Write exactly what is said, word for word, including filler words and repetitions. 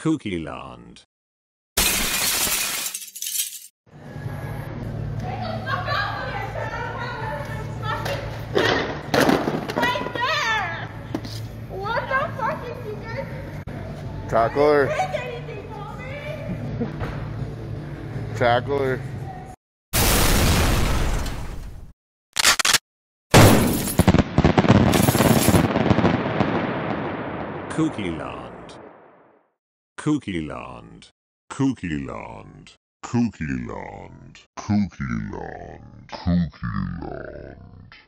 Kooky Land. Tackle her. Tackle her. Kooky Land. Kooky Land. Kooky Land. Kooky Land. Kooky Land. Kooky Land.